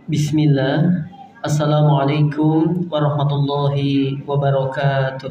Bismillah. Assalamualaikum warahmatullahi wabarakatuh.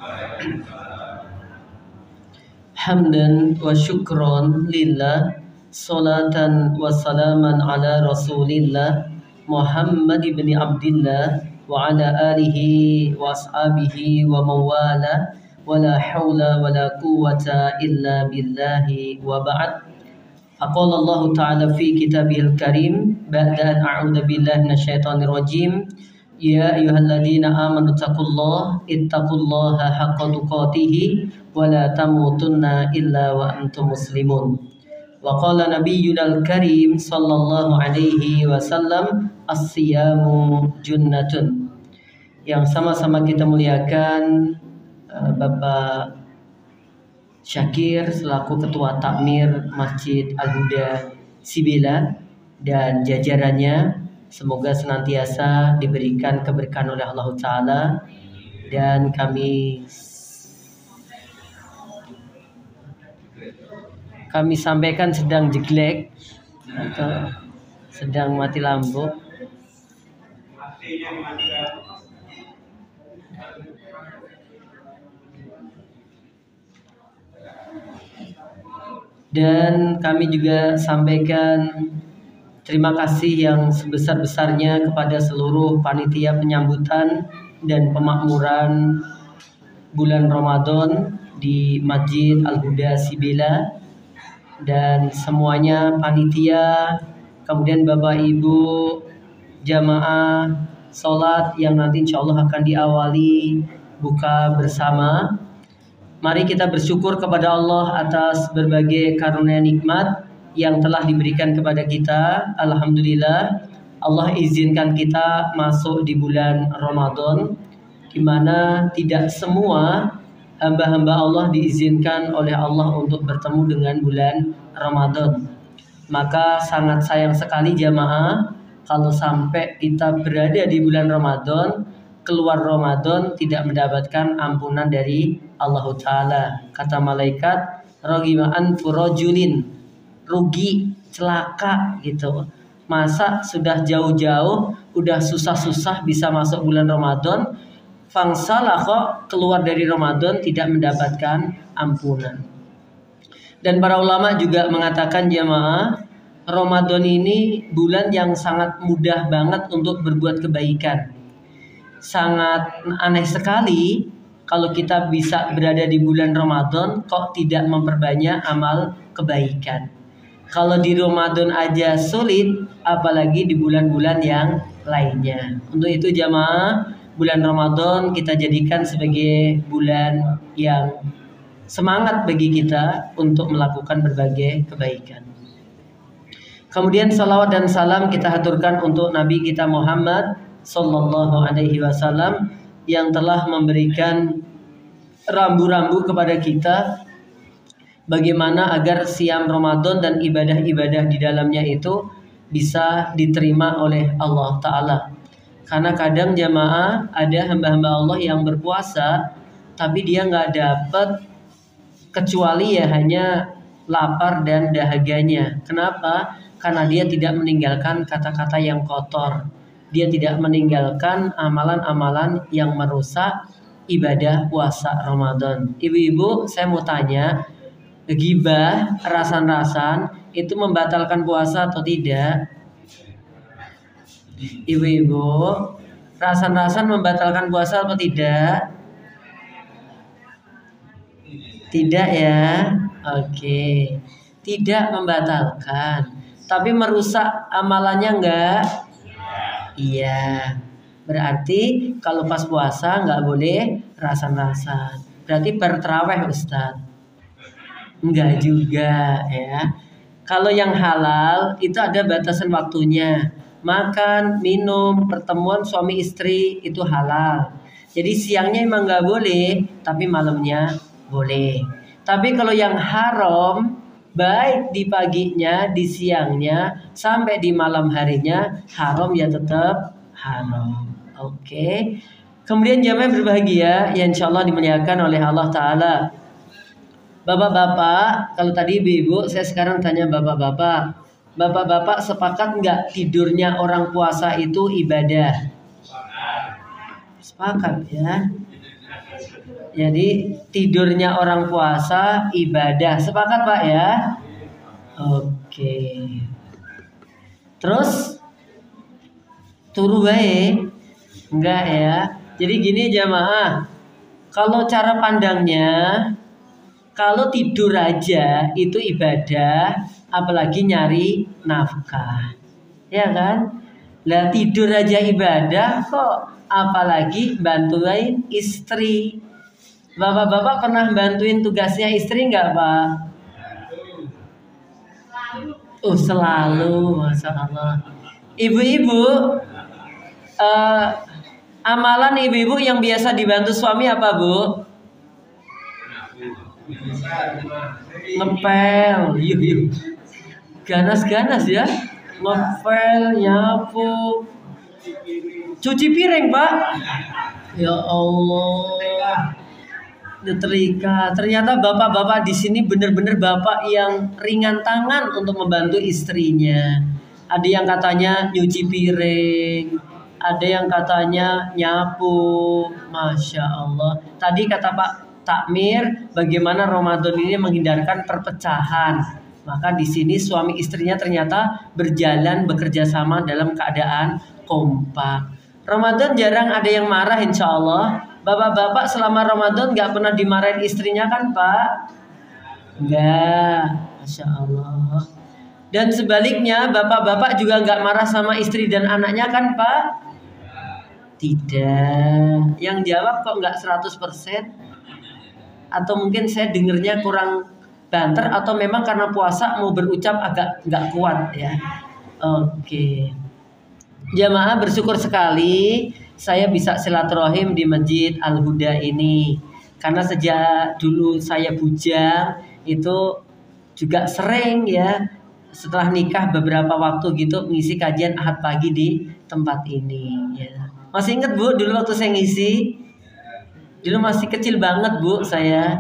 Hamdan wa syukron lillah, salatan wa salaman ala rasulillah Muhammad ibn Abdillah wa ala alihi wa ashabihi wa mawala wa la hawla wa la quwwata illa billahi wa ba'd. Faqala Allah Ta'ala fi kitabihil karim ba'da an a'udzu billahi minasyaitonir rajim. Ya ayyuhalladzina amanu ittaqullaha haqqa tuqatih wa la tamutunna illa wa antum muslimun. Wa qala nabiyyunal karim sallallahu alaihi wasallam as-siyamu junnatun. Yang sama-sama kita muliakan Bapak Syakir selaku Ketua Takmir Masjid Al-Huda Sibila dan jajarannya, semoga senantiasa diberikan keberkahan oleh Allah Ta'ala. Dan kami sampaikan sedang jeglek atau sedang mati lampu. Dan kami juga sampaikan terima kasih yang sebesar-besarnya kepada seluruh panitia penyambutan dan pemakmuran bulan Ramadan di Masjid Al-Huda Sibila dan semuanya panitia, kemudian Bapak Ibu jamaah sholat yang nanti insya Allah akan diawali buka bersama. Mari kita bersyukur kepada Allah atas berbagai karunia nikmat yang telah diberikan kepada kita. Alhamdulillah, Allah izinkan kita masuk di bulan Ramadan, di mana tidak semua hamba-hamba Allah diizinkan oleh Allah untuk bertemu dengan bulan Ramadan. Maka sangat sayang sekali jamaah kalau sampai kita berada di bulan Ramadan, keluar Ramadan tidak mendapatkan ampunan dari Allah Ta'ala. Kata malaikat, rogima'an furojulin, rugi, celaka gitu. Masa sudah jauh-jauh, udah susah-susah bisa masuk bulan Ramadan, fangsalah kok keluar dari Ramadan tidak mendapatkan ampunan. Dan para ulama juga mengatakan jamaah, Ramadan ini bulan yang sangat mudah banget untuk berbuat kebaikan. Sangat aneh sekali kalau kita bisa berada di bulan Ramadan kok tidak memperbanyak amal kebaikan. Kalau di Ramadan aja sulit, apalagi di bulan-bulan yang lainnya. Untuk itu jamaah, bulan Ramadan kita jadikan sebagai bulan yang semangat bagi kita untuk melakukan berbagai kebaikan. Kemudian salawat dan salam kita haturkan untuk Nabi kita Muhammad Sallallahu Alaihi Wasallam yang telah memberikan rambu-rambu kepada kita bagaimana agar siam Ramadan dan ibadah-ibadah di dalamnya itu bisa diterima oleh Allah Ta'ala. Karena kadang jamaah ada hamba-hamba Allah yang berpuasa tapi dia nggak dapat kecuali ya hanya lapar dan dahaganya. Kenapa? Karena dia tidak meninggalkan kata-kata yang kotor. Dia tidak meninggalkan amalan-amalan yang merusak ibadah puasa Ramadan. Ibu-ibu, saya mau tanya, ghibah, rasan-rasan itu membatalkan puasa atau tidak? Ibu-ibu, rasan-rasan membatalkan puasa atau tidak? Tidak ya? Oke. Tidak membatalkan. Tapi merusak amalannya enggak? Iya. Berarti kalau pas puasa nggak boleh rasan-rasan. Berarti berterawih Ustadz? Enggak juga ya. Kalau yang halal itu ada batasan waktunya. Makan, minum, pertemuan suami istri itu halal. Jadi siangnya emang nggak boleh, tapi malamnya boleh. Tapi kalau yang haram, baik di paginya, di siangnya, sampai di malam harinya, haram ya tetap haram. Oke. Kemudian jamaah berbahagia yang insya Allah dimuliakan oleh Allah Ta'ala. Bapak-bapak, kalau tadi ibu-ibu, saya sekarang tanya bapak-bapak. Bapak-bapak sepakat nggak tidurnya orang puasa itu ibadah? Sepakat ya. Jadi tidurnya orang puasa ibadah. Sepakat Pak ya? Oke. Terus turu baik? Enggak ya. Jadi gini jamaah. Kalau cara pandangnya, kalau tidur aja itu ibadah, apalagi nyari nafkah. Ya kan? Lah tidur aja ibadah kok, apalagi bantuin istri. Bapak-bapak pernah bantuin tugasnya istri nggak Pak? Oh selalu, Masya Allah. Ibu-ibu, amalan ibu-ibu yang biasa dibantu suami apa Bu? Ngepel, yuk. Ganas-ganas ya. Ngepel, nyapu, cuci piring Pak. Ya Allah. Nyetrika. Ternyata bapak-bapak di sini benar-benar bapak yang ringan tangan untuk membantu istrinya. Ada yang katanya nyuci piring, ada yang katanya nyapu. Masya Allah. Tadi kata Pak Takmir, bagaimana Ramadan ini menghindarkan perpecahan. Maka di sini suami istrinya ternyata berjalan bekerja sama dalam keadaan kompak. Ramadan jarang ada yang marah insya Allah. Bapak-bapak selama Ramadan gak pernah dimarahin istrinya kan Pak? Enggak, Masya Allah. Dan sebaliknya bapak-bapak juga gak marah sama istri dan anaknya kan Pak? Tidak. Yang jawab kok gak 100%? Atau mungkin saya dengernya kurang banter, atau memang karena puasa mau berucap agak gak kuat ya. Oke. Jamaah bersyukur sekali saya bisa silaturahim di Masjid Al-Huda ini. Karena sejak dulu saya bujang itu juga sering ya setelah nikah beberapa waktu gitu ngisi kajian Ahad pagi di tempat ini ya. Masih ingat Bu dulu waktu saya ngisi? Dulu masih kecil banget Bu saya.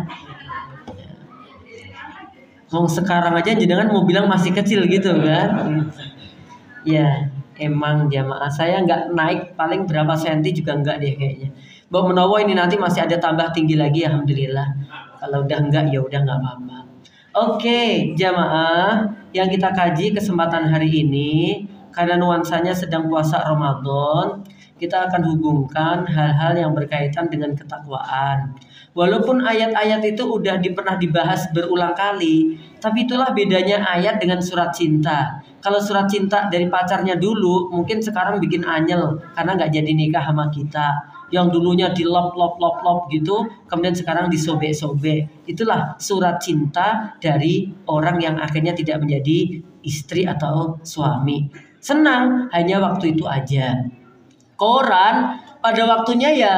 Mau sekarang aja jenengan mau bilang masih kecil gitu kan? Ya. Emang jamaah saya nggak naik paling berapa senti juga enggak deh kayaknya. Mbak Menowo ini nanti masih ada tambah tinggi lagi alhamdulillah. Kalau udah enggak ya udah nggak apa-apa. Oke jamaah yang kita kaji kesempatan hari ini karena nuansanya sedang puasa Ramadan, kita akan hubungkan hal-hal yang berkaitan dengan ketakwaan. Walaupun ayat-ayat itu udah pernah dibahas berulang kali, tapi itulah bedanya ayat dengan surat cinta. Kalau surat cinta dari pacarnya dulu, mungkin sekarang bikin anyel karena nggak jadi nikah sama kita. Yang dulunya dilop gitu, kemudian sekarang disobek-sobek. Itulah surat cinta dari orang yang akhirnya tidak menjadi istri atau suami. Senang hanya waktu itu aja. Koran pada waktunya ya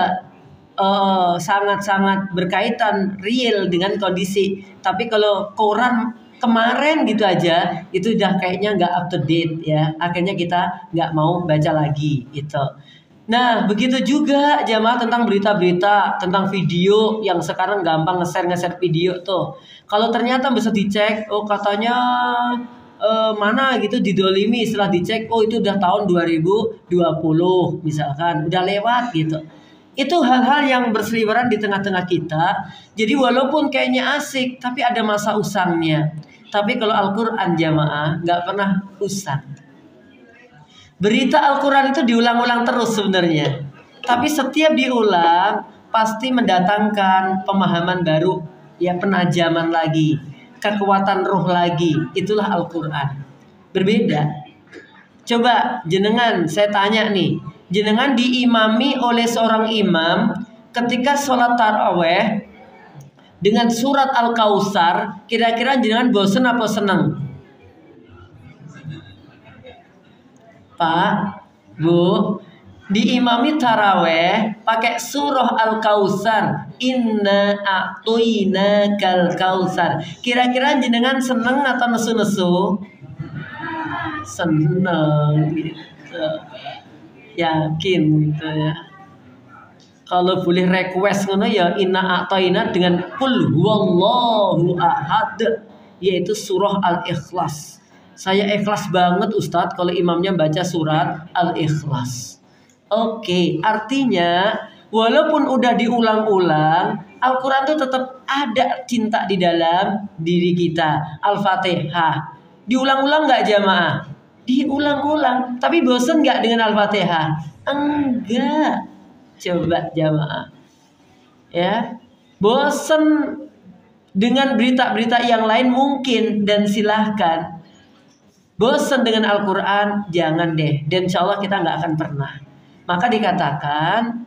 sangat-sangat berkaitan real dengan kondisi. Tapi kalau koran kemarin gitu aja itu udah kayaknya nggak up to date ya, akhirnya kita nggak mau baca lagi gitu. Nah begitu juga jamaah tentang berita-berita tentang video yang sekarang gampang nge-share video tuh. Kalau ternyata bisa dicek, oh katanya mana gitu didolimi, setelah dicek oh itu udah tahun 2020 misalkan udah lewat gitu. Itu hal-hal yang berseliweran di tengah-tengah kita. Jadi walaupun kayaknya asik, tapi ada masa usangnya. Tapi kalau Al-Quran jamaah nggak pernah usang. Berita Al-Quran itu diulang-ulang terus sebenarnya. Tapi setiap diulang pasti mendatangkan pemahaman baru, ya penajaman lagi, kekuatan roh lagi. Itulah Al-Quran. Berbeda. Coba jenengan saya tanya nih. Jenengan diimami oleh seorang imam ketika sholat taraweh dengan surat Al-Kautsar, kira-kira jenengan bosen apa seneng? Pak, Bu, diimami taraweh pakai surah Al-Kautsar, inna a'toina kal kautsar. Kira-kira jenengan seneng atau nesu-nesu? Seneng gitu. Yakin gitu ya. Kalau boleh request ngono ya inna a'toina dengan qul huwallahu ahad, yaitu surah Al-Ikhlas. saya ikhlas banget Ustadz kalau imamnya baca surat Al-Ikhlas. Oke, artinya walaupun udah diulang-ulang, Al-Quran itu tetap ada cinta di dalam diri kita. Al-Fatihah diulang-ulang nggak jamaah? Diulang-ulang. Tapi bosen nggak dengan Al-Fatihah? Enggak. Coba jamaah, ya, bosen dengan berita-berita yang lain mungkin, dan silahkan. Bosen dengan Al-Quran, jangan deh. Dan insya Allah kita nggak akan pernah. Maka dikatakan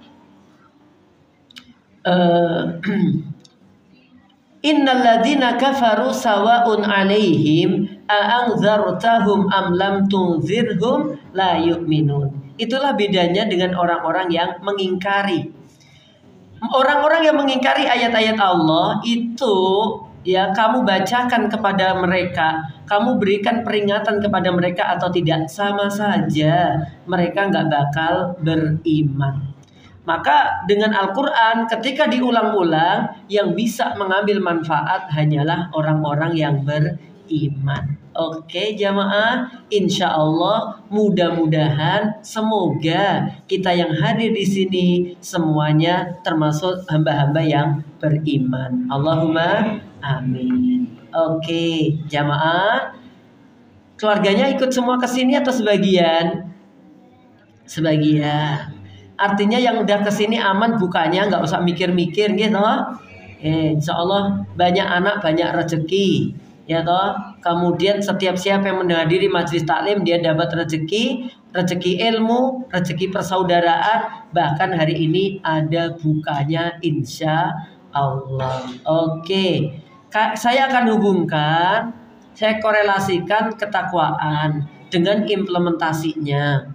innal ladzina kafaru sawa'un 'alaihim a'anzartahum am lam tunzirhum la yu'minun. Itulah bedanya dengan orang-orang yang mengingkari. Orang-orang yang mengingkari ayat-ayat Allah itu, ya, kamu bacakan kepada mereka, kamu berikan peringatan kepada mereka atau tidak, sama saja mereka nggak bakal beriman. Maka dengan Al-Quran ketika diulang-ulang, yang bisa mengambil manfaat hanyalah orang-orang yang beriman. Oke jamaah, insya Allah mudah-mudahan semoga kita yang hadir di sini semuanya termasuk hamba-hamba yang beriman. Allahumma amin. Oke jamaah, keluarganya ikut semua ke sini atau sebagian? Sebagian. Artinya yang udah kesini aman bukanya, nggak usah mikir-mikir gitu. Insya Allah banyak anak banyak rezeki, ya toh. Kemudian setiap siapa yang menghadiri majelis taklim dia dapat rezeki ilmu, rezeki persaudaraan. Bahkan hari ini ada bukanya insya Allah. Oke, saya akan hubungkan, saya korelasikan ketakwaan dengan implementasinya.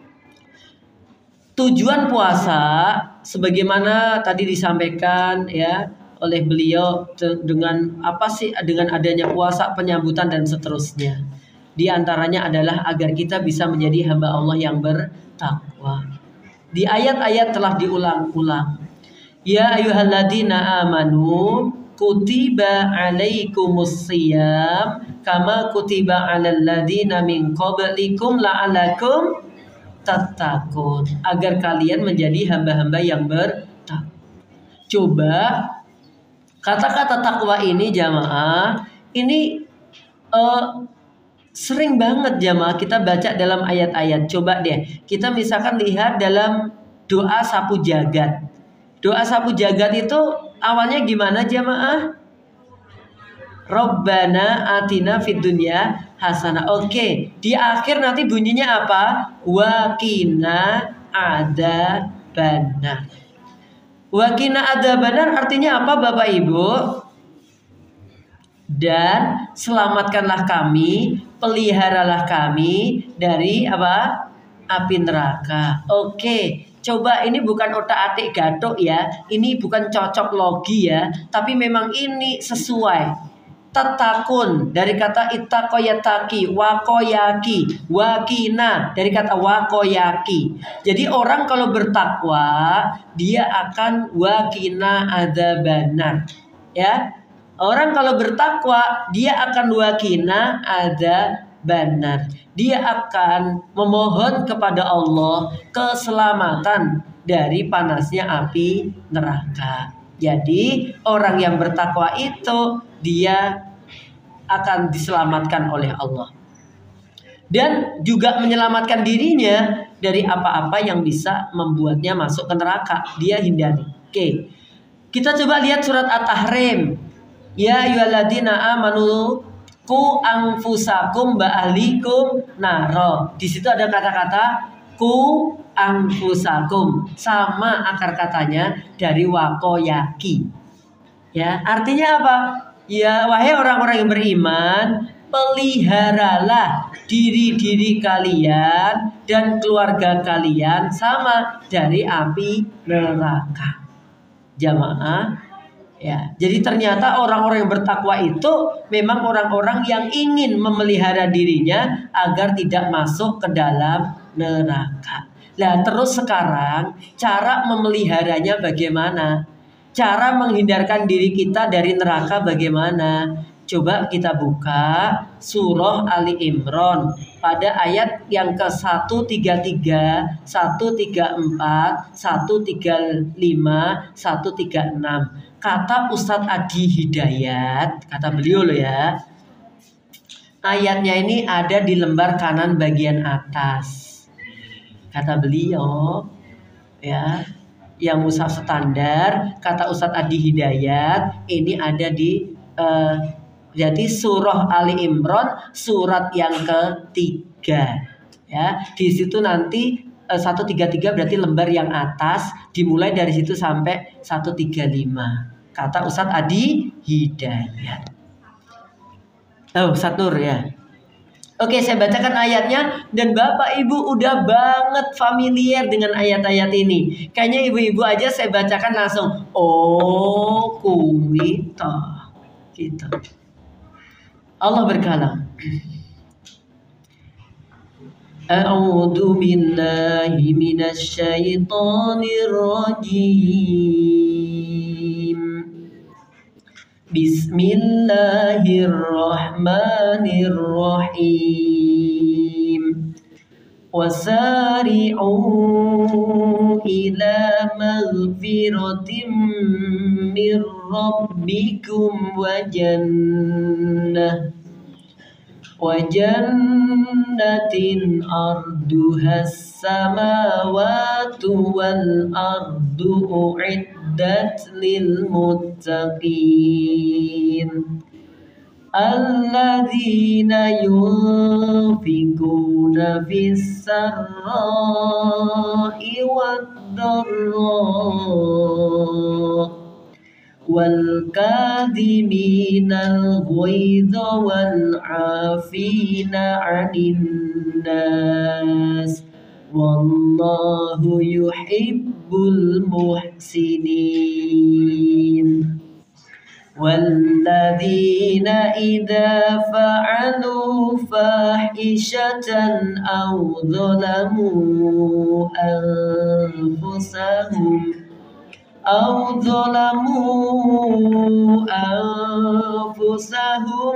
Tujuan puasa sebagaimana tadi disampaikan ya oleh beliau, dengan apa sih, dengan adanya puasa, penyambutan dan seterusnya. Di antaranya adalah agar kita bisa menjadi hamba Allah yang bertakwa. Di ayat-ayat telah diulang-ulang. Ya ayyuhalladzina amanu kutiba alaikumus shiyam kama kutiba alal ladzina min qablikum la'alakum tattaqun, agar kalian menjadi hamba-hamba yang bertakwa. Coba kata-kata takwa ini jamaah, ini sering banget jamaah kita baca dalam ayat-ayat. Coba deh kita misalkan lihat dalam doa sapu jagat. Doa sapu jagat itu awalnya gimana jamaah? Rabbana atina fid dunya hasanah. Oke, di akhir nanti bunyinya apa? Wa qina adzabannar. Wa qina adzabannar artinya apa Bapak Ibu? Dan selamatkanlah kami, peliharalah kami dari apa? Api neraka. Oke, coba ini bukan otak-atik gathuk ya. Ini bukan cocok logi ya, tapi memang ini sesuai. Tatakun dari kata ittaqayataki, wakoyaki, wakina dari kata wakoyaki. Jadi orang kalau bertakwa dia akan wakina adzabannar. Ya, orang kalau bertakwa dia akan wakina adzabannar. Dia akan memohon kepada Allah keselamatan dari panasnya api neraka. Jadi orang yang bertakwa itu dia akan diselamatkan oleh Allah. Dan juga menyelamatkan dirinya dari apa-apa yang bisa membuatnya masuk ke neraka. Dia hindari. Oke. Kita coba lihat surat At-Tahrim. Ya ayyuhalladzina amanu qu anfusakum wa ahlikum naro. Di situ ada kata-kata ku anfusakum, sama akar katanya dari wakoyaki. Ya, artinya apa? Ya, wahai orang-orang yang beriman, peliharalah diri-diri kalian dan keluarga kalian sama dari api neraka. Jamaah, ya. Jadi ternyata orang-orang yang bertakwa itu memang orang-orang yang ingin memelihara dirinya agar tidak masuk ke dalam neraka. Nah, terus sekarang cara memeliharanya bagaimana? Cara menghindarkan diri kita dari neraka bagaimana? Coba kita buka surah Ali Imran pada ayat yang ke-133, 134, 135, 136. Kata Ustadz Adi Hidayat, kata beliau loh ya, ayatnya ini ada di lembar kanan bagian atas. Kata beliau ya, yang mushaf standar, kata Ustadz Adi Hidayat, ini ada di jadi surah Ali Imran surat yang ketiga ya. Di situ nanti 133 berarti lembar yang atas, dimulai dari situ sampai 135. Kata Ustadz Adi Hidayat. Oh, Ustadz Nur ya. Oke, saya bacakan ayatnya dan Bapak Ibu udah banget familiar dengan ayat-ayat ini. Kayaknya ibu-ibu aja saya bacakan langsung. Oh, kuwita. Gitu. Allah berkata, A'udzu billahi minasy syaithanir rajim. Bismillahirrahmanirrahim. Wasari'u ila maghfiratin min rabbikum wa jannatin arduhas samawati wal ardu u'iddat lil muttaqin alladzina yunfikuna fis sarra'i wad dharra wal kadhiminal ghaidha wal 'afina 'anil nas wallahu yuhibbul muhsinin. والذين إذا فعلوا فاحشة أو ظلموا أنفسهم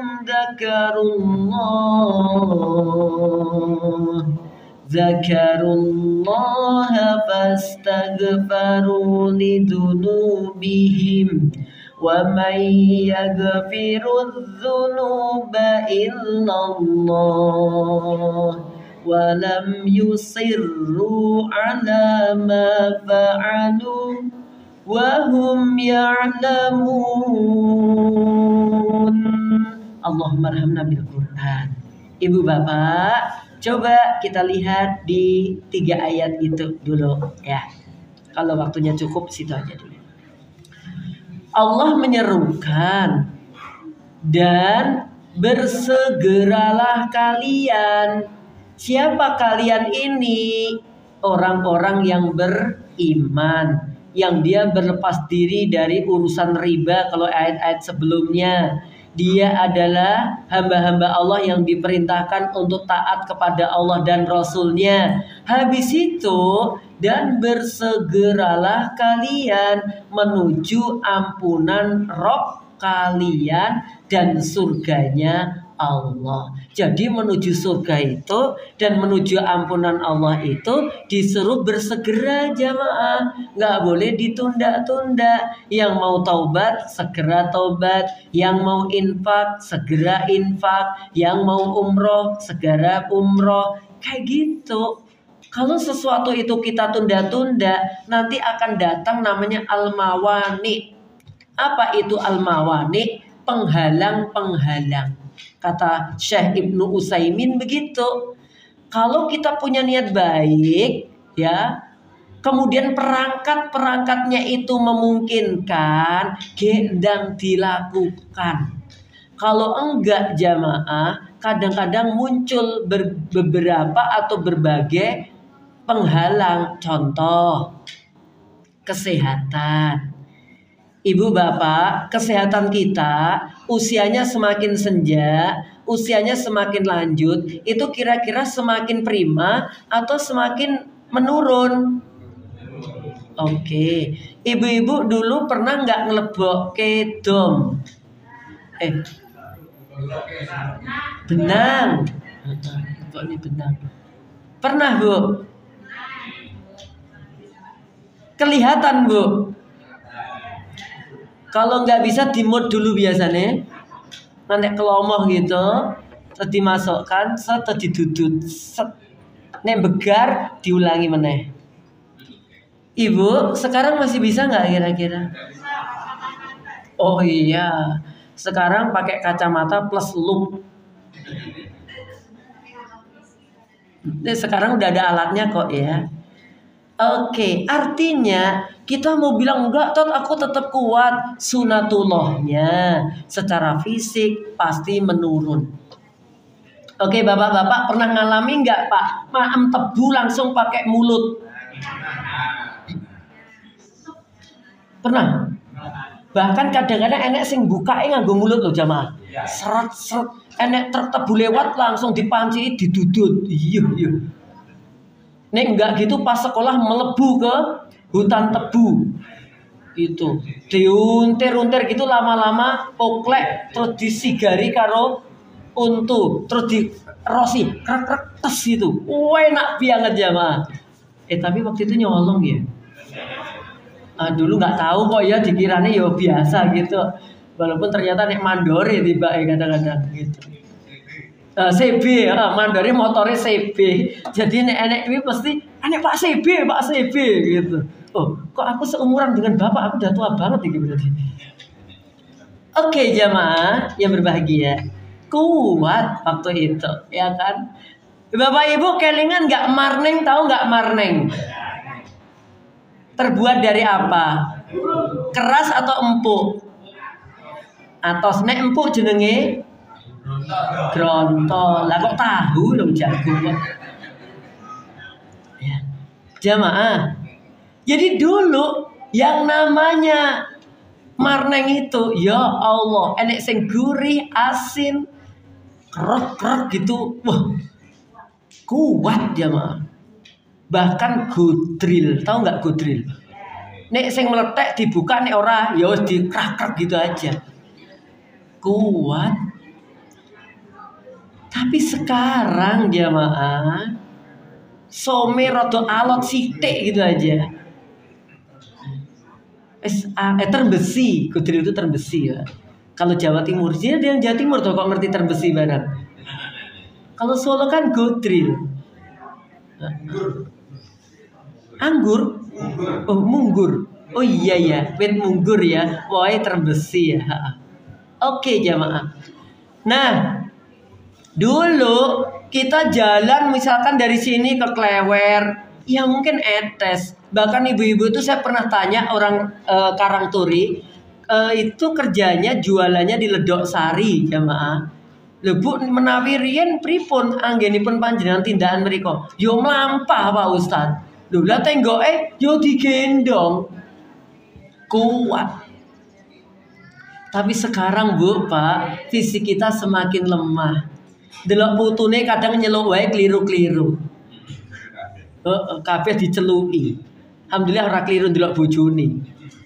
ذكروا الله فاستغفروا لذنوبهم ومن يغفر الذنوب إلا الله ولم يصروا على ما فعلوا وهم يعلمون. Allahumma arhamna bil Quran. Ibu bapak, coba kita lihat di 3 ayat itu dulu ya. Kalau waktunya cukup situ aja dulu. Allah menyerukan dan bersegeralah kalian. Siapa kalian ini? Orang-orang yang beriman, yang dia berlepas diri dari urusan riba. Kalau ayat-ayat sebelumnya, dia adalah hamba-hamba Allah yang diperintahkan untuk taat kepada Allah dan Rasul-Nya. Habis itu, dan bersegeralah kalian menuju ampunan Rabb kalian dan surganya Allah. Jadi menuju surga itu dan menuju ampunan Allah itu disuruh bersegera jamaah. Nggak boleh ditunda-tunda. Yang mau taubat segera taubat. Yang mau infak segera infak. Yang mau umroh segera umroh. Kayak gitu. Kalau sesuatu itu kita tunda-tunda, nanti akan datang namanya al-mawani. Apa itu al-mawani? Penghalang-penghalang. Kata Syekh Ibnu Utsaimin begitu. Kalau kita punya niat baik, ya, kemudian perangkat-perangkatnya itu memungkinkan, gendang dilakukan. Kalau enggak jamaah, kadang-kadang muncul beberapa atau berbagai penghalang. Contoh, kesehatan. Ibu bapak, kesehatan kita usianya semakin senja, usianya semakin lanjut, itu kira-kira semakin prima atau semakin menurun? Oke, ibu-ibu dulu pernah nggak ngelebok kedom? Benang. Kok ini benang? Pernah, Bu? Kelihatan, Bu? Kalau nggak bisa dimut dulu biasanya, nanti kelomoh gitu, terus dimasukkan, terus didudut, nek begar diulangi meneh. Ibu, sekarang masih bisa nggak kira-kira? Oh iya, sekarang pakai kacamata plus loop. Sekarang udah ada alatnya kok ya. Oke, artinya kita mau bilang enggak, tot aku tetap kuat. Sunatullahnya secara fisik pasti menurun. Oke, bapak-bapak pernah ngalami enggak Pak? Maem tebu langsung pakai mulut. Pernah? Bahkan kadang-kadang enek sing bukae nganggo mulut loh jamaah. Seret-seret, enek truk tebu lewat langsung dipanci didudut. Iya. Nek enggak gitu pas sekolah melebu ke hutan tebu. Itu diuntir-untir gitu lama-lama poklek terus disigari karo untu terus dirosi krek-krek tes gitu. Enak banget jamaah. Tapi waktu itu nyolong ya. Dulu nggak tahu kok ya, dikiranya ya biasa gitu. Walaupun ternyata nek mandore tiba kadang-kadang gitu. CB, mandori motornya CB. Jadi nek ini pasti nek Pak CB gitu. Oh, kok aku seumuran dengan bapak, aku udah tua banget nih berarti. Oke, jamaah yang berbahagia, kuat waktu itu, ya kan? Bapak Ibu kelingan nggak marneng, tahu nggak marneng? Terbuat dari apa? Keras atau empuk? Atau nek empuk jenenge Grontol. Lah kok tahu dong jagung kok. Ya. Jamaah. Jadi dulu yang namanya marneng itu, ya Allah, enek sing gurih, asin, krek-krek gitu. Wah. Kuat jamaah. Bahkan godril, tahu nggak godril? Nek sing meletek dibuka nek ora, ya wis dikrak-krak gitu aja. Kuat. Tapi sekarang jamaah some rada alot sithik gitu aja. Terbesi, godril itu terbesi ya. Kalau Jawa Timur, dia yang Jawa Timur tuh kok ngerti terbesi barang. Kalau Solo kan godril. Anggur? Oh, munggur. Oh iya, wit munggur ya. Wah, terbesi ya. Oke, jamaah. Nah, dulu kita jalan misalkan dari sini ke Klewer, ya mungkin etes. Bahkan ibu-ibu itu saya pernah tanya orang Karangturi, itu kerjanya jualannya di Ledok Sari, jamaah. Lho Bu, menawi riyen pripun anggenipun panjenengan tindakan mriku? Yo mlampah Pak Ustaz. Lho lah tenggoke yo digendong. Kuat. Tapi sekarang Bu, Pak, fisik kita semakin lemah. Delok putune kadang nyeluk wae kliru-kliru. Kabeh diceluki. Alhamdulillah ora kliru delok bojone.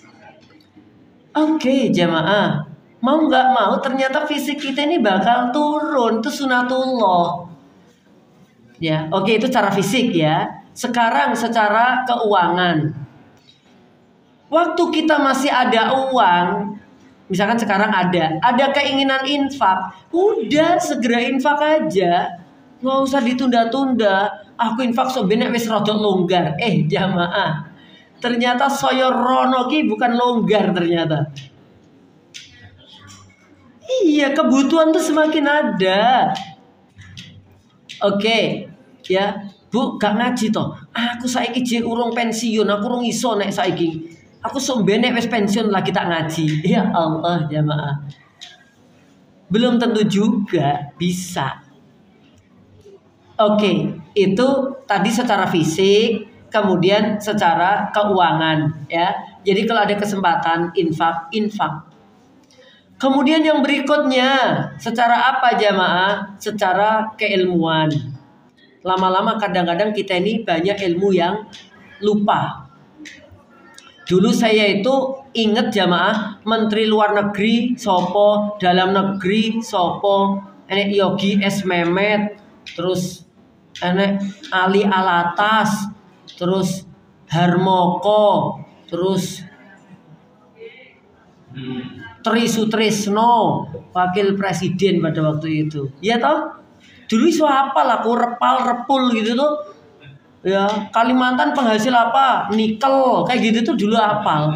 Oke, jamaah. Mau nggak mau ternyata fisik kita ini bakal turun. Itu sunatullah. Ya, oke itu secara fisik ya. Sekarang secara keuangan. Waktu kita masih ada uang, misalkan sekarang ada keinginan infak, udah segera infak aja, nggak usah ditunda-tunda. Aku infak sebenarnya wis rada longgar. Jamaah, ternyata saya rono ki bukan longgar ternyata. Iya, kebutuhan tuh semakin ada. Oke, ya Bu, gak ngaji toh. Aku saiki jek urung pensiun, aku urung iso nek saiki. Aku sombene wis pensiun lagi tak ngaji. Ya Allah, jamaah. Belum tentu juga bisa. Oke, itu tadi secara fisik, kemudian secara keuangan ya. Jadi kalau ada kesempatan infak. Kemudian yang berikutnya, secara apa jamaah? Secara keilmuan. Lama-lama kadang-kadang kita ini banyak ilmu yang lupa. Dulu saya itu Ingat jamaah, menteri luar negeri sopo, dalam negeri sopo, enek Yogi S Memet, terus enek Ali Alatas, terus Harmoko, terus Tri Sutrisno, wakil presiden pada waktu itu. Iya toh? Dulu iso hafal aku repal repul gitu tuh. Ya, Kalimantan penghasil apa? Nikel, kayak gitu tuh dulu hafal.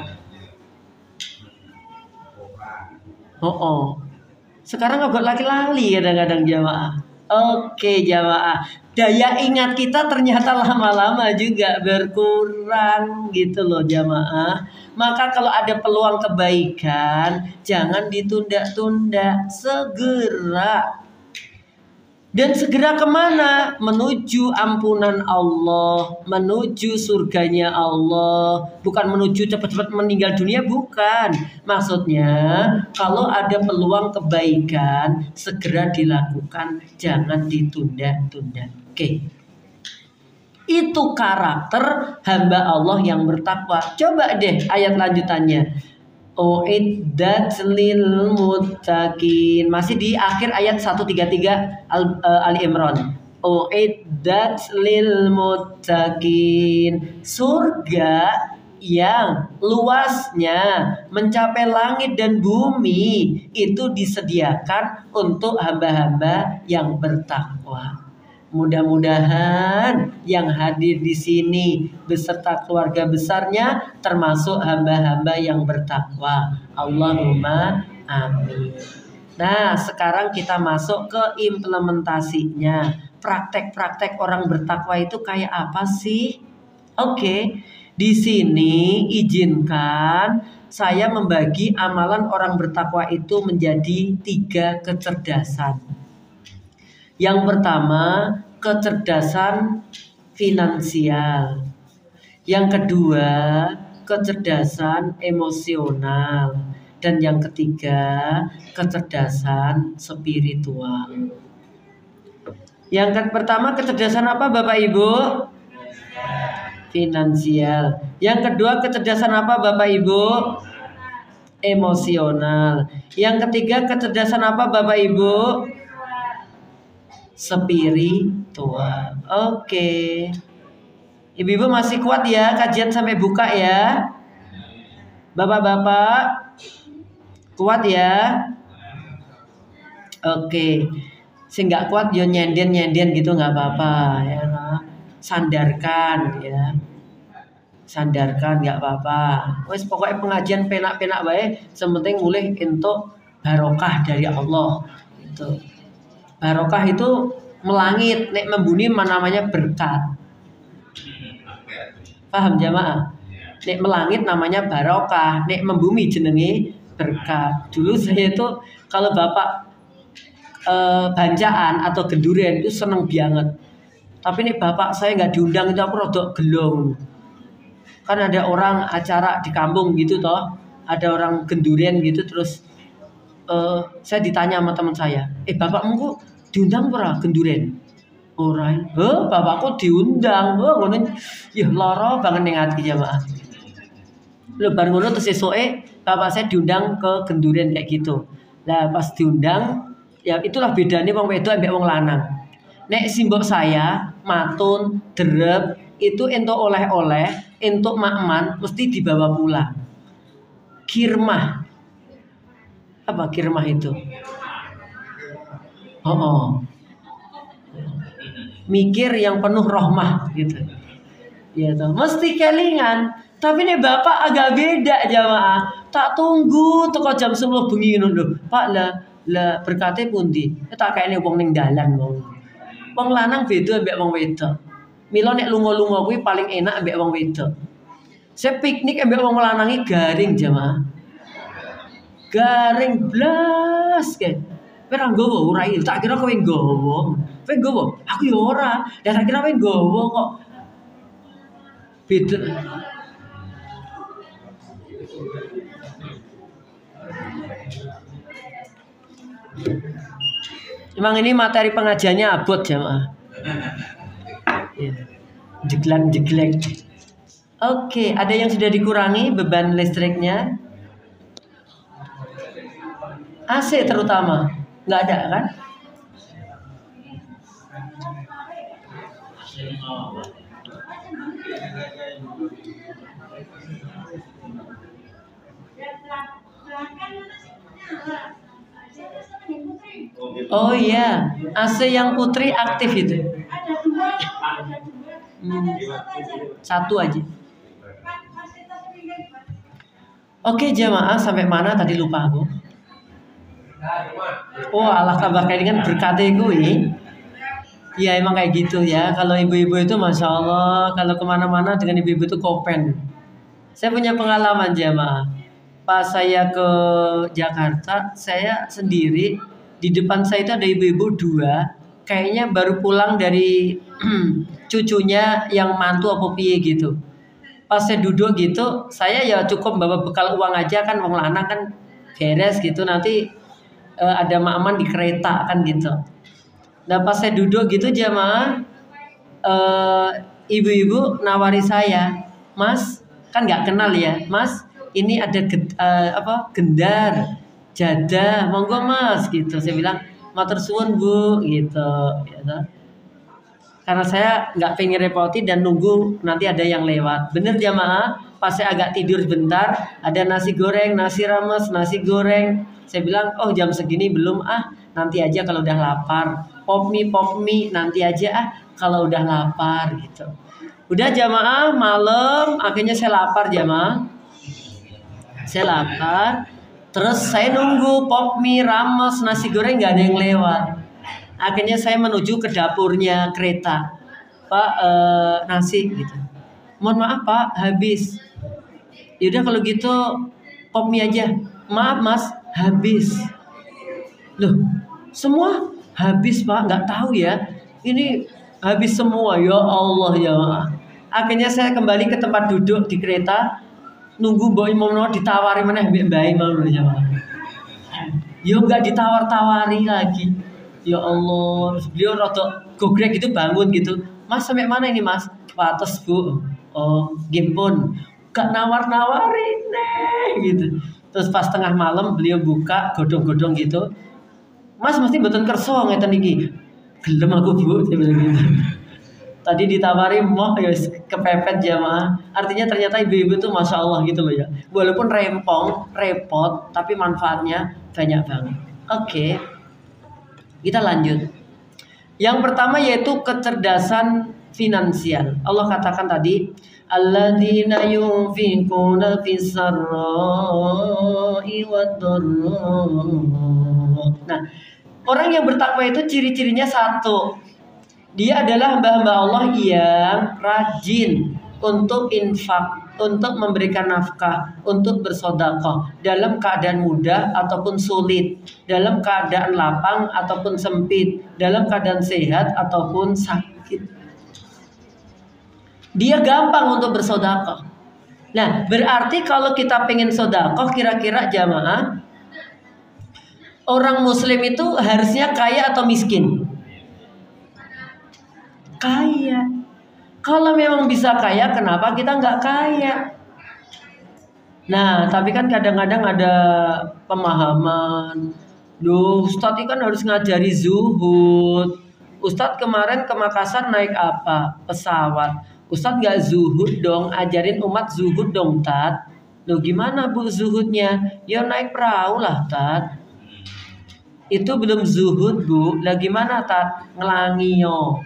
Oh. Sekarang agak laki-lali kadang-kadang jamaah. Oke jamaah. Daya ingat kita ternyata lama-lama juga berkurang gitu loh jamaah. Maka kalau ada peluang kebaikan, jangan ditunda-tunda, segera. Dan segera kemana? Menuju ampunan Allah, menuju surganya Allah. Bukan menuju cepat-cepat meninggal dunia, bukan. Maksudnya, kalau ada peluang kebaikan, segera dilakukan, jangan ditunda-tunda. Oke. Itu karakter hamba Allah yang bertakwa. Coba deh ayat lanjutannya. Uiddat lil muttaqin. Masih di akhir ayat 133 Ali Imran. Uiddat lil muttaqin. Surga yang luasnya mencapai langit dan bumi itu disediakan untuk hamba-hamba yang bertakwa. Mudah-mudahan yang hadir di sini beserta keluarga besarnya termasuk hamba-hamba yang bertakwa. Allahumma amin. Nah, sekarang kita masuk ke implementasinya. Praktek-praktek orang bertakwa itu kayak apa sih? Oke, di sini izinkan saya membagi amalan orang bertakwa itu menjadi 3 kecerdasan. Yang pertama, kecerdasan finansial. Yang kedua, kecerdasan emosional. Dan yang ketiga, kecerdasan spiritual. Yang pertama, kecerdasan apa Bapak Ibu? Finansial. Yang kedua, kecerdasan apa Bapak Ibu? Emosional. Yang ketiga, kecerdasan apa Bapak Ibu? Spiritual. Oke. Ibu-ibu masih kuat ya kajian sampai buka ya. Bapak-bapak kuat ya. Oke. Sing nggak kuat yo nyenden gitu nggak apa-apa ya. Sandarkan ya. Sandarkan nggak apa-apa. Wes pokoknya pengajian penak-penak bae. Sementing mulai untuk barokah dari Allah. Itu. Barokah itu melangit, nek membuni namanya berkat. Paham jamaah? Nek melangit namanya barokah, nek membumi jenenge berkat. Dulu saya itu kalau bapak bancaan atau gendurian itu seneng banget. Tapi nek bapak saya nggak diundang itu aku rodok gelong. Kan ada orang acara di kampung gitu toh, ada orang gendurian gitu terus saya ditanya sama teman saya, bapakmu kok diundang ora gendurian? Ora. Bapakku diundang. Ngono ya lara banget ning ati jamaah. Lho bar ngono terus esoke bapak saya diundang ke gendurian kayak gitu. Lah pas diundang ya itulah bedanya wong wedok ambek wong lanang. Nek simbok saya matun, derep itu entuk oleh-oleh, entuk makman mesti dibawa pulang. Kirmah. Apa kirmah itu? Mikir yang penuh rahmah gitu. Ya toh, mesti kelingan. Tapi nih bapak agak beda jamaah. Tak tunggu teko jam 10 bengi ngono lho. Pak lah berkate pundi? Tak kayaknya wong ning dalan wong. Wong lanang beda ambek wong wedok. Mila nek lunga-lunga kuwi paling enak ambek wong wedok. Saya piknik ambek wong lanangi garing jamaah. Garing blas ke. Ora nggowo ora iki, tak kira kowe nggowo. Kowe nggowo, aku ya ora. Ya tak kira kowe nggowo kok. Beda. Emang ini materi pengajiannya abot jamaah. Ya. Jeglek. Oke, ada yang sudah dikurangi beban listriknya? AC terutama nggak ada kan? Oh iya, AC yang putri aktif itu. Satu aja. Oke jamaah, sampai mana tadi lupa aku. Oh Allah kabar kayak dengan berkati gue. Ya emang kayak gitu ya. Kalau ibu-ibu itu masya Allah, kalau kemana-mana dengan ibu-ibu itu kopen. Saya punya pengalaman jamaah. Pas saya ke Jakarta, saya sendiri, di depan saya itu ada ibu-ibu dua, kayaknya baru pulang dari cucunya yang mantu apa piye gitu. Pas saya duduk gitu, saya ya cukup bawa bekal uang aja kan, wong lanang kan beres gitu, nanti ada maaman di kereta kan gitu. Nah pas saya duduk gitu jamaah, ibu-ibu nawari saya, Mas, kan nggak kenal ya, Mas, ini ada gendar, jadah, monggo Mas gitu. Saya bilang matur suwun Bu gitu. Gitu. Karena saya nggak pengen repoti dan nunggu nanti ada yang lewat. Bener jamaah, pas saya agak tidur sebentar, ada nasi goreng, nasi rames, nasi goreng. Saya bilang, oh jam segini belum nanti aja kalau udah lapar. Pop mie, nanti aja kalau udah lapar gitu. Udah jamaah, malam, akhirnya saya lapar jamaah. Saya lapar, terus saya nunggu pop mie, rames, nasi goreng nggak ada yang lewat. Akhirnya saya menuju ke dapurnya kereta. Pak, nasi gitu. Mohon maaf Pak, habis. Yaudah kalau gitu pop mie aja. Maaf Mas, habis. Loh, semua habis Pak, nggak tahu ya. Ini habis semua, ya Allah ya. Akhirnya saya kembali ke tempat duduk di kereta, nunggu Mbak Imam ditawari mana Mbak Imam ya. Yo nggak ditawar-tawari lagi. Ya Allah, beliau rada gogrek gitu bangun gitu. Mas sampai mana ini Mas? Pates Bu. Oh, gimpun. Gak nawar-nawarin deh gitu. Terus pas tengah malam beliau buka godong-godong gitu. Mas mesti mboten kerso ngeten iki. Gelem aku Bu, saya bilang gitu. Tadi ditawari moh ya kepepet jamaah. Artinya ternyata ibu-ibu tuh masya Allah gitu loh ya. Walaupun rempong, repot, tapi manfaatnya banyak banget. Oke. Kita lanjut. Yang pertama yaitu kecerdasan finansial. Allah katakan tadi, alladzina yunfiquna fis-sarra'i wad-dharra. Nah, orang yang bertakwa itu ciri-cirinya satu. Dia adalah hamba-hamba Allah yang rajin untuk infak, untuk memberikan nafkah, untuk bersedekah dalam keadaan mudah ataupun sulit, dalam keadaan lapang ataupun sempit, dalam keadaan sehat ataupun sakit. Dia gampang untuk bersedekah. Nah, berarti kalau kita pengen sedekah, kira-kira jamaah, orang muslim itu harusnya kaya atau miskin? Kaya. Kalau memang bisa kaya, kenapa kita nggak kaya? Nah, tapi kan kadang-kadang ada pemahaman, duh, Ustadz ini kan harus ngajari zuhud. Ustadz kemarin ke Makassar naik apa? Pesawat. Ustadz nggak zuhud dong, ajarin umat zuhud dong, Tat. Loh gimana Bu zuhudnya? Ya naik perahu lah, Tat. Itu belum zuhud Bu. Lah gimana Tat? Ngelangio.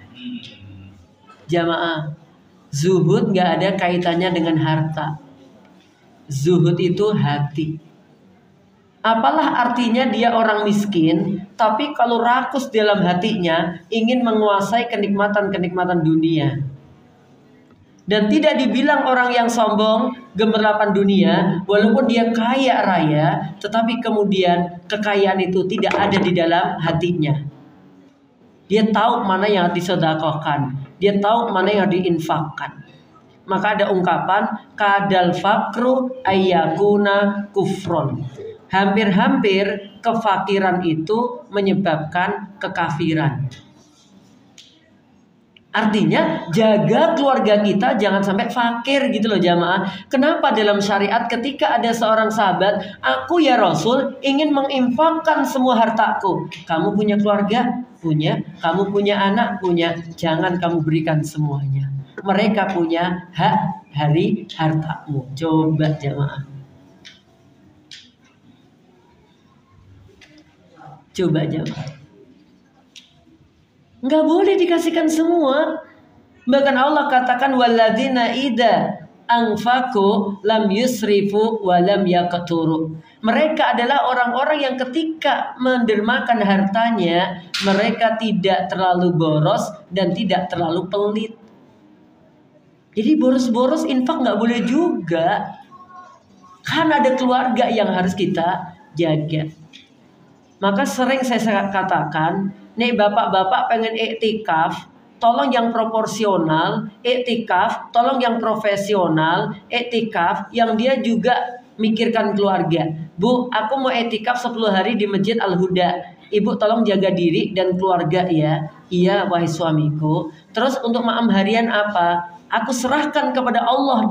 Jamaah, zuhud gak ada kaitannya dengan harta. Zuhud itu hati. Apalah artinya dia orang miskin, tapi kalau rakus dalam hatinya ingin menguasai kenikmatan-kenikmatan dunia. Dan tidak dibilang orang yang sombong, gemerlapan dunia, walaupun dia kaya raya, tetapi kemudian kekayaan itu tidak ada di dalam hatinya. Dia tahu mana yang disedekahkan, dia tahu mana yang diinfakkan. Maka ada ungkapan kadal fakru ayyakuna kufron. Hampir-hampir kefakiran itu menyebabkan kekafiran. Artinya jaga keluarga kita jangan sampai fakir gitu loh jamaah. Kenapa dalam syariat ketika ada seorang sahabat, aku ya Rasul ingin menginfakkan semua hartaku. Kamu punya keluarga? Punya. Kamu punya anak? Punya. Jangan kamu berikan semuanya. Mereka punya hak dari hartamu. Coba jamaah. Coba jamaah. Nggak boleh dikasihkan semua. Bahkan Allah katakan walladzina idza anfaqu lam yusrifu wa lam yaqturu. Mereka adalah orang-orang yang ketika mendermakan hartanya, mereka tidak terlalu boros dan tidak terlalu pelit. Jadi boros-boros infak nggak boleh juga. Kan ada keluarga yang harus kita jaga. Maka sering saya katakan, nih bapak-bapak pengen iktikaf, tolong yang proporsional, iktikaf, tolong yang profesional, iktikaf yang dia juga mikirkan keluarga. Bu, aku mau iktikaf 10 hari di Masjid Al-Huda. Ibu tolong jaga diri dan keluarga ya. Iya wahai suamiku. Terus untuk maam harian apa? Aku serahkan kepada Allah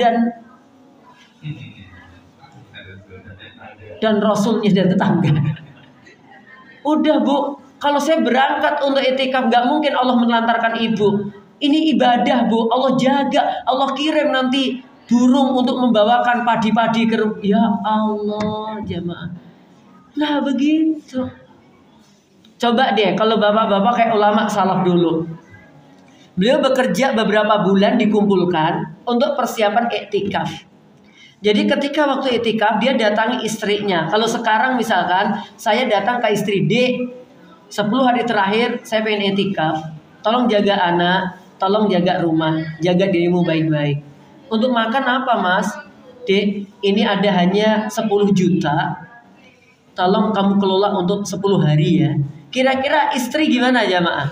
dan Rasulnya dan tetangga. Udah bu, kalau saya berangkat untuk itikaf gak mungkin Allah menelantarkan ibu. Ini ibadah bu, Allah jaga, Allah kirim nanti burung untuk membawakan padi-padi ke rumah. Ya Allah jamaah. Nah begitu. Coba deh kalau bapak-bapak kayak ulama salaf dulu. Beliau bekerja beberapa bulan dikumpulkan untuk persiapan iktikaf. Jadi ketika waktu iktikaf dia datangi istrinya. Kalau sekarang misalkan saya datang ke istri D, 10 hari terakhir saya pengen iktikaf. Tolong jaga anak, tolong jaga rumah, jaga dirimu baik-baik. Untuk makan apa mas? D, ini ada hanya 10 juta. Tolong kamu kelola untuk 10 hari ya. Kira-kira istri gimana jamaah?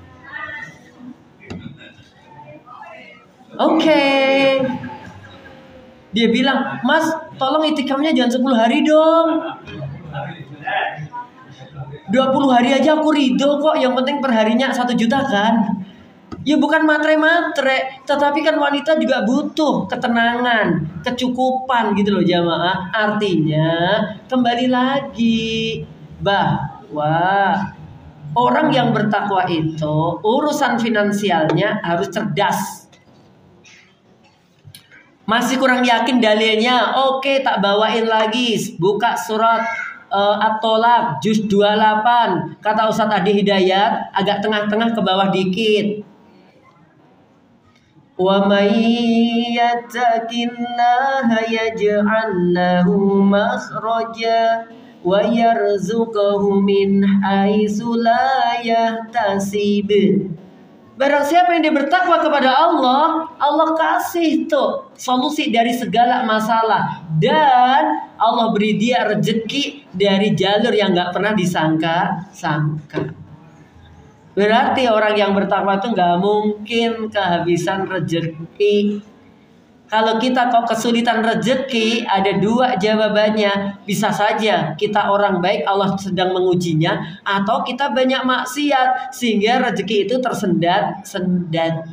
Oke. Dia bilang, mas tolong itikafnya jangan 10 hari dong. 20 hari aja aku ridho kok. Yang penting perharinya 1 juta kan. Ya bukan matre-matre, tetapi kan wanita juga butuh ketenangan, kecukupan gitu loh jamaah. Artinya kembali lagi bahwa orang yang bertakwa itu urusan finansialnya harus cerdas. Masih kurang yakin dalilnya? Oke, tak bawain lagi. Buka surat At-Tolaq juz 28. Kata Ustadz Adi Hidayat, agak tengah-tengah ke bawah dikit. Wa may yattaqillaha yaj'al lahu makhraja wa yarzuqhu min haitsu la yahtasib. Barang siapa yang dia bertakwa kepada Allah, Allah kasih tuh solusi dari segala masalah. Dan Allah beri dia rezeki dari jalur yang gak pernah disangka-sangka. Berarti orang yang bertakwa itu gak mungkin kehabisan rezeki. Kalau kita kok kesulitan rezeki, ada 2 jawabannya. Bisa saja kita orang baik, Allah sedang mengujinya, atau kita banyak maksiat sehingga rezeki itu tersendat-sendat.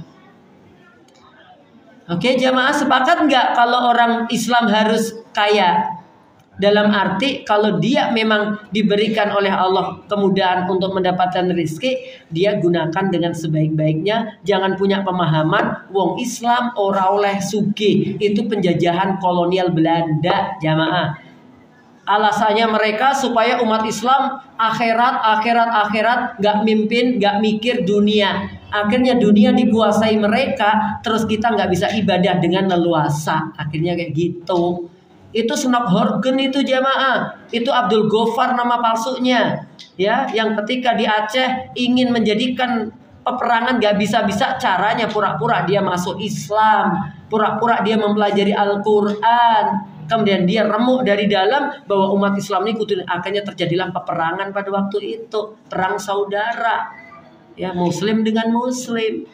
Oke, jamaah sepakat nggak kalau orang Islam harus kaya? Dalam arti kalau dia memang diberikan oleh Allah kemudahan untuk mendapatkan rezeki, dia gunakan dengan sebaik-baiknya. Jangan punya pemahaman wong Islam ora oleh sugih. Itu penjajahan kolonial Belanda, jamaah. Alasannya mereka supaya umat Islam akhirat gak mimpin, gak mikir dunia. Akhirnya dunia dikuasai mereka, terus kita gak bisa ibadah dengan leluasa. Akhirnya kayak gitu. Itu Snap Horgen itu jamaah. Itu Abdul Ghaffar nama palsunya. Ya, yang ketika di Aceh ingin menjadikan peperangan gak bisa-bisa, caranya pura-pura dia masuk Islam, pura-pura dia mempelajari Al-Quran, kemudian dia remuk dari dalam bahwa umat Islam ini kutu. Akhirnya terjadilah peperangan pada waktu itu, perang saudara, ya Muslim dengan Muslim.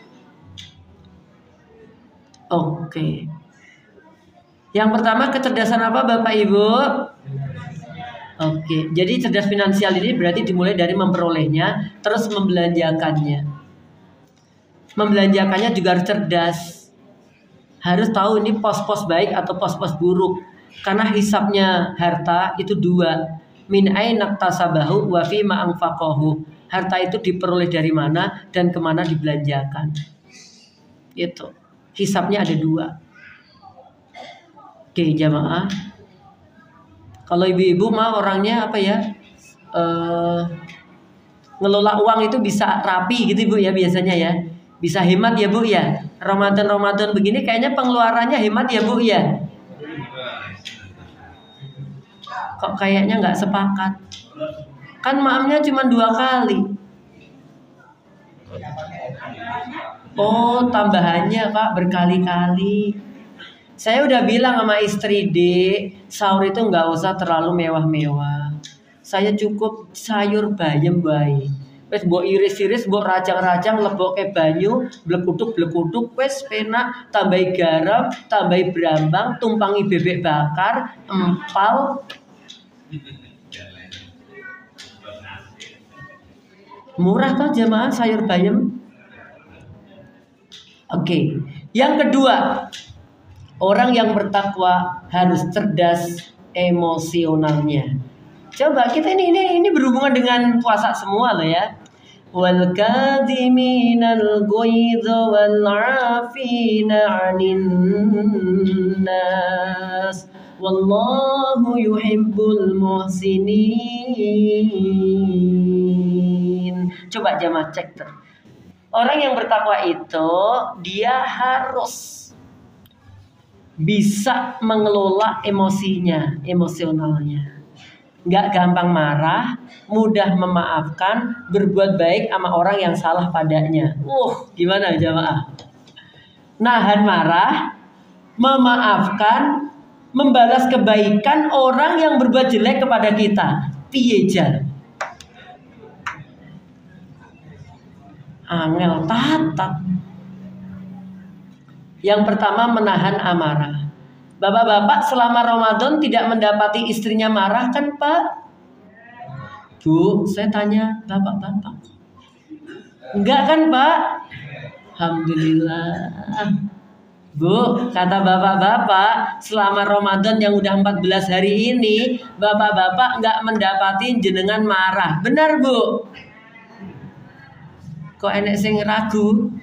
Oke. Yang pertama kecerdasan apa Bapak Ibu? Oke, jadi cerdas finansial ini berarti dimulai dari memperolehnya, terus membelanjakannya. Membelanjakannya juga harus cerdas. Harus tahu ini pos-pos baik atau pos-pos buruk. Karena hisapnya harta itu dua. Min aina tasabahu wa fi ma anfaqahu. Harta itu diperoleh dari mana dan kemana dibelanjakan. Itu. Hisapnya ada dua. Oke, jamaah. Kalau ibu-ibu mah orangnya apa ya? Ngelola uang itu bisa rapi gitu Bu ya biasanya ya. Bisa hemat ya Bu ya. Ramadan begini kayaknya pengeluarannya hemat ya Bu ya. Kok kayaknya nggak sepakat. Kan maamnya cuma 2 kali. Oh tambahannya Pak berkali-kali. Saya udah bilang sama istri Dek, sahur itu nggak usah terlalu mewah-mewah. Saya cukup sayur bayam bae. Wes mbok iris-iris, mbok rajang-rajang, lebokke banyu, blekutuk-blekutuk, wes penak, tambahi garam, tambahi brambang, tumpangi bebek bakar, empal. Murah toh jamaah sayur bayam. Oke. Yang kedua, orang yang bertakwa harus cerdas emosionalnya. Coba kita ini berhubungan dengan puasa semua loh ya. Wal kadhiminal ghaidha wal 'afina 'anil nas. Wallahu yuhibbul muhsinin. Coba jamaah cek tuh. Orang yang bertakwa itu dia harus bisa mengelola emosinya, emosionalnya. Nggak gampang marah, mudah memaafkan, berbuat baik sama orang yang salah padanya. Gimana jamaah? Nahan marah, memaafkan, membalas kebaikan orang yang berbuat jelek kepada kita. Piye jan? Angel tatat. Yang pertama menahan amarah. Bapak-bapak selama Ramadan tidak mendapati istrinya marah kan Pak? Bu, saya tanya bapak-bapak. Enggak kan Pak? Alhamdulillah. Bu, kata bapak-bapak, selama Ramadan yang udah 14 hari ini, bapak-bapak enggak mendapati jenengan marah. Benar Bu? Kok enek sing ragu?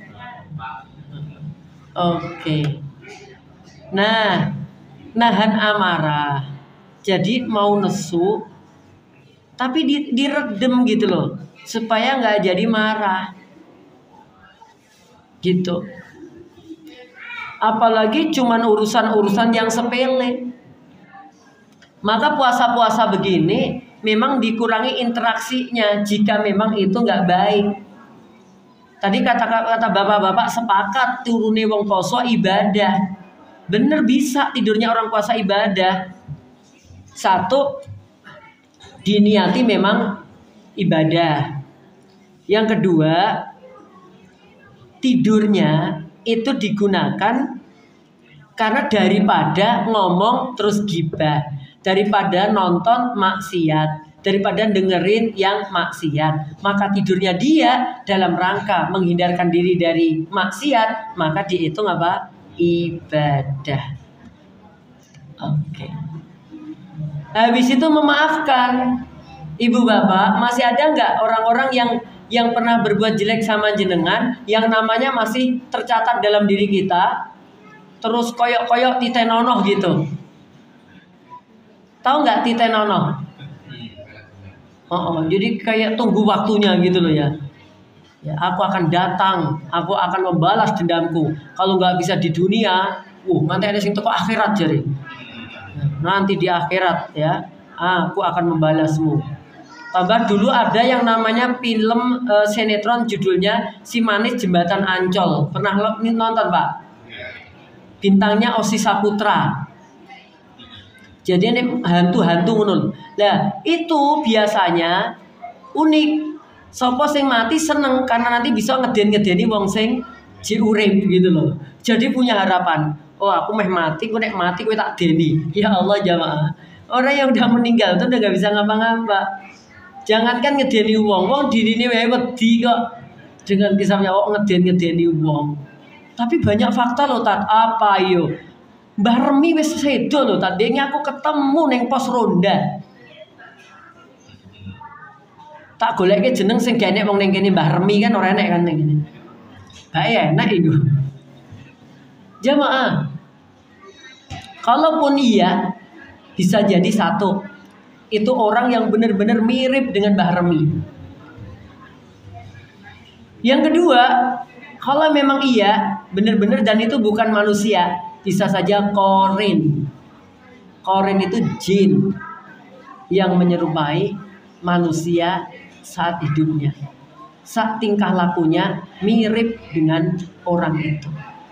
Oke. Nah, nahan amarah. Jadi mau nesu, tapi diredem gitu loh, supaya nggak jadi marah. Gitu. Apalagi cuman urusan-urusan yang sepele. Maka puasa-puasa begini memang dikurangi interaksinya jika memang itu nggak baik. Tadi kata bapak-bapak sepakat turune wong poso ibadah. Bener bisa tidurnya orang puasa ibadah. Satu, diniati memang ibadah. Yang kedua, tidurnya itu digunakan karena daripada ngomong terus gibah, daripada nonton maksiat, daripada dengerin yang maksiat, maka tidurnya dia dalam rangka menghindarkan diri dari maksiat, maka dihitung apa? Ibadah. Oke. Habis itu memaafkan. Ibu bapak, masih ada nggak orang-orang yang pernah berbuat jelek sama jenengan, yang namanya masih tercatat dalam diri kita, terus koyok-koyok titenonoh gitu? Tahu nggak titenonoh? Jadi kayak tunggu waktunya gitu loh ya. Ya, aku akan datang, aku akan membalas dendamku. Kalau nggak bisa di dunia, nanti ada sing teko akhirat jadi. Nanti di akhirat ya, aku akan membalasmu. Tambah dulu ada yang namanya film sinetron judulnya Si Manis Jembatan Ancol. Pernah nonton Pak? Bintangnya Osi Saputra. Jadi ini hantu-hantu menul. Nah itu biasanya unik. Sopo sing mati seneng karena nanti bisa ngeden-ngedeni wong sing urip gitu loh. Jadi punya harapan. Aku meh mati, gue nek mati gue tak deni. Ya Allah jamaah. Orang yang udah meninggal tuh udah gak bisa ngapa-ngapa. Jangankan ngedeni wong dirine wae wedi kok. dengan kisahnya ngeden-ngedeni wong. Tapi banyak fakta loh Tat. Apa yo? Mbah Remi wis sedo loh Tat. Dene aku ketemu neng pos ronda. Tak goleke jeneng sing gak enek wong ning kene Mbah Remi kan ora enek kan ning kene. Gak enak itu. Jamaah. Kalaupun iya bisa jadi satu. Itu orang yang benar-benar mirip dengan Mbah Remi. Yang kedua, kalau memang iya benar-benar dan itu bukan manusia, bisa saja korin. Korin itu jin yang menyerupai manusia saat hidupnya. Saat tingkah lakunya mirip dengan orang itu.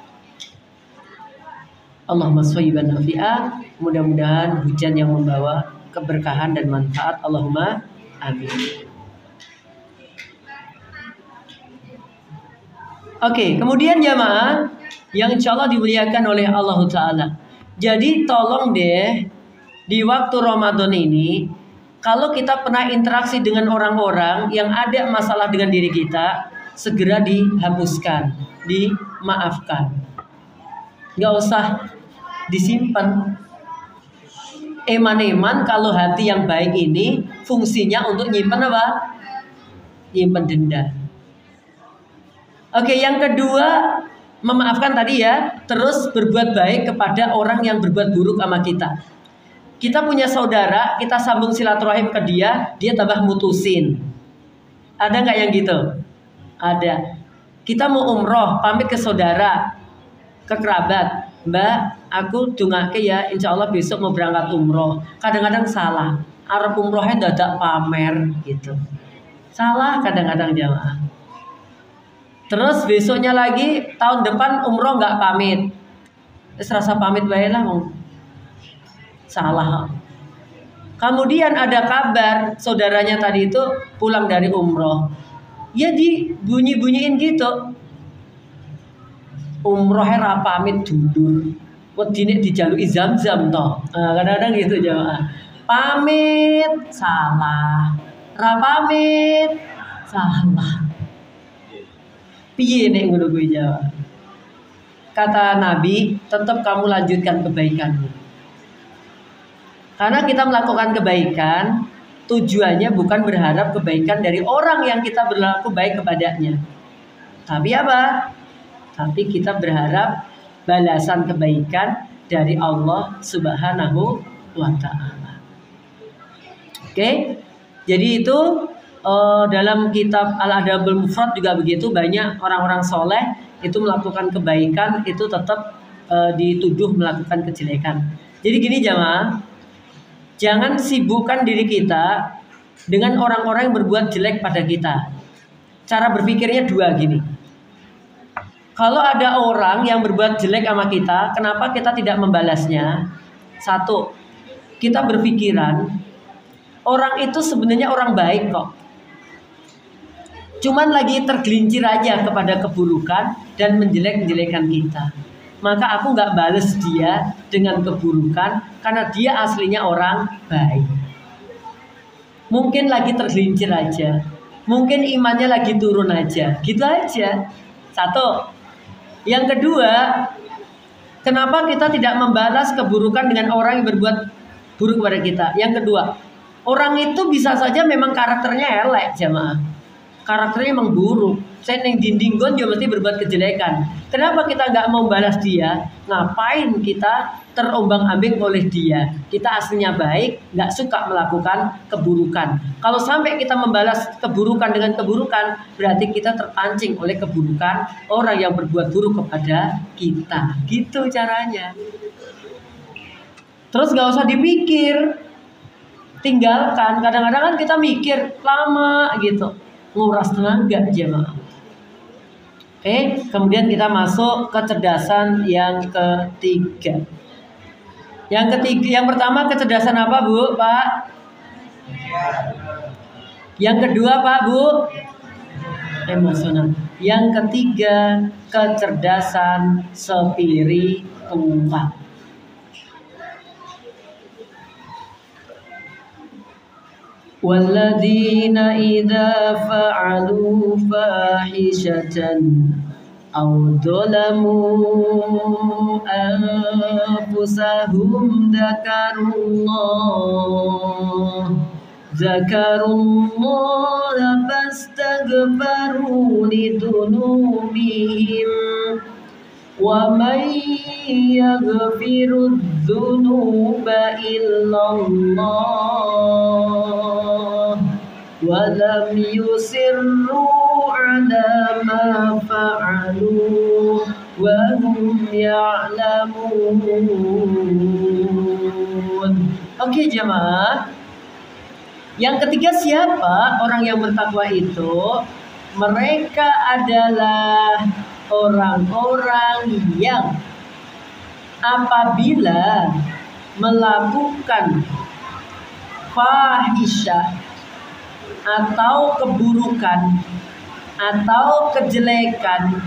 Allahumma shayyiban nafi'a. Mudah-mudahan hujan yang membawa keberkahan dan manfaat. Allahumma amin. Oke, kemudian jamaah yang insya Allah dimuliakan oleh Allah Ta'ala. Jadi tolong deh di waktu Ramadan ini, kalau kita pernah interaksi dengan orang-orang yang ada masalah dengan diri kita, segera dihapuskan, dimaafkan. Gak usah disimpan. Eman-eman kalau hati yang baik ini fungsinya untuk nyimpen apa? Nyimpen denda. Oke, yang kedua memaafkan tadi ya. Terus berbuat baik kepada orang yang berbuat buruk sama kita. Kita punya saudara, kita sambung silaturahim ke dia, dia tambah mutusin. Ada nggak yang gitu? Ada. Kita mau umroh, pamit ke saudara, ke kerabat. Mbak, aku dungake ya, insya Allah besok mau berangkat umroh. Kadang-kadang salah. Arab umrohnya dadak pamer gitu. Salah kadang-kadang jamaah. Terus besoknya lagi tahun depan umroh nggak pamit. Terus rasa pamit bae lah mau. Salah. Kemudian ada kabar saudaranya tadi itu pulang dari umroh. Ya dibunyi-bunyiin gitu. Umrohnya ra pamit dulu. Wedine dijaluki Zam-Zam toh. Nah, kadang-kadang gitu jamaah. Pamit salah. Ra pamit salah. Piye nek ngono kuwi jawab. Kata Nabi, tetap kamu lanjutkan kebaikanmu. Karena kita melakukan kebaikan, tujuannya bukan berharap kebaikan dari orang yang kita berlaku baik kepadanya. Tapi apa? Tapi kita berharap balasan kebaikan dari Allah Subhanahu wa Ta'ala. Oke? Jadi itu dalam kitab Al-Adabul Mufrad juga begitu, banyak orang-orang soleh itu melakukan kebaikan itu tetap dituduh melakukan kejelekan. Jadi gini jamaah, jangan sibukkan diri kita dengan orang-orang yang berbuat jelek pada kita. Cara berpikirnya dua gini. Kalau ada orang yang berbuat jelek sama kita, kenapa kita tidak membalasnya? Satu, kita berpikiran orang itu sebenarnya orang baik kok. Cuman lagi tergelincir aja kepada keburukan dan menjelek-menjelekan kita. Maka aku gak bales dia dengan keburukan karena dia aslinya orang baik. Mungkin lagi tergelincir aja. Mungkin imannya lagi turun aja. Gitu aja. Satu. Yang kedua, kenapa kita tidak membalas keburukan dengan orang yang berbuat buruk kepada kita? Yang kedua, orang itu bisa saja memang karakternya elek jamaah. Karakternya emang buruk. Saya neng dinding gon dia mesti berbuat kejelekan. Kenapa kita nggak mau balas dia? Ngapain kita terombang-ambing oleh dia? Kita aslinya baik, nggak suka melakukan keburukan. Kalau sampai kita membalas keburukan dengan keburukan, berarti kita terpancing oleh keburukan orang yang berbuat buruk kepada kita. Gitu caranya. Terus nggak usah dipikir, tinggalkan. Kadang-kadang kan kita mikir lama gitu. Nguras tenaga jemaah. Oke, kemudian kita masuk kecerdasan yang ketiga. Yang pertama kecerdasan apa Bu, Pak? Yang kedua Pak, Bu? Emosional. Yang ketiga kecerdasan spiritual. والذين إذا فعلوا فاحشة أو ظلموا أنفسهم ذكروا الله فاستغفروا لذنوبهم ومن يغفر الذنوب إلا الله ولم يصروا على ما فعلوا وهم يعلمون. Oke jemaah, yang ketiga siapa orang yang bertakwa itu? Mereka adalah orang-orang yang apabila melakukan fahisyah atau keburukan atau kejelekan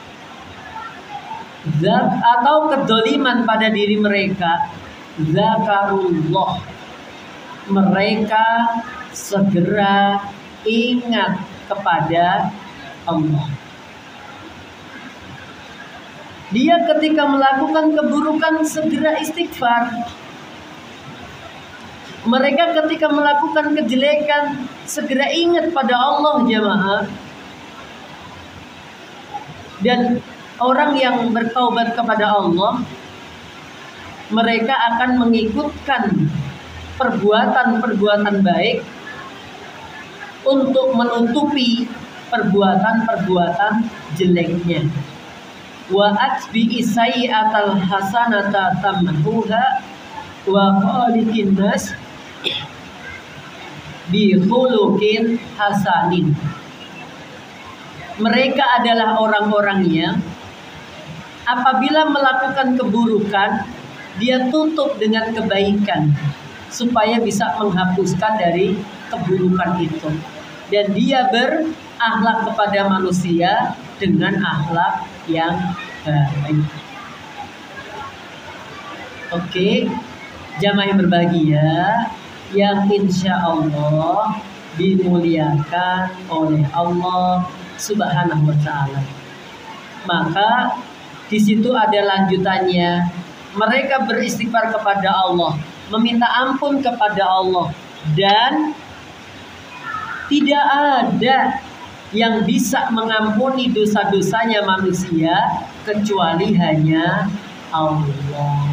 atau kedoliman pada diri mereka, zakarullah, mereka segera ingat kepada Allah. Dia ketika melakukan keburukan segera istighfar. Mereka ketika melakukan kejelekan segera ingat pada Allah jemaah. Dan orang yang bertaubat kepada Allah, mereka akan mengikutkan perbuatan-perbuatan baik untuk menutupi perbuatan-perbuatan jeleknya. Wa atbi'i sayyi'atal hasanata tamhuha wa khaliqin nas bi khuluqin hasanin. Mereka adalah orang-orang yang apabila melakukan keburukan, dia tutup dengan kebaikan supaya bisa menghapuskan dari keburukan itu. Dan dia berakhlak kepada manusia dengan akhlak yang baik. Oke, jamaah yang berbahagia, yang insya Allah dimuliakan oleh Allah Subhanahu wa Ta'ala. Maka di situ ada lanjutannya. Mereka beristighfar kepada Allah, meminta ampun kepada Allah, dan tidak ada yang bisa mengampuni dosa-dosanya manusia kecuali hanya Allah.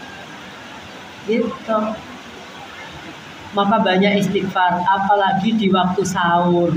Gitu. Maka banyak istighfar, apalagi di waktu sahur.